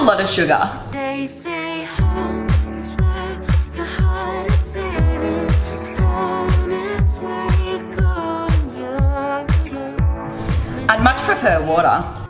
lot of sugar. They say home is where your heart is sitting. Stone is where you go when you're alone. I'd much prefer water.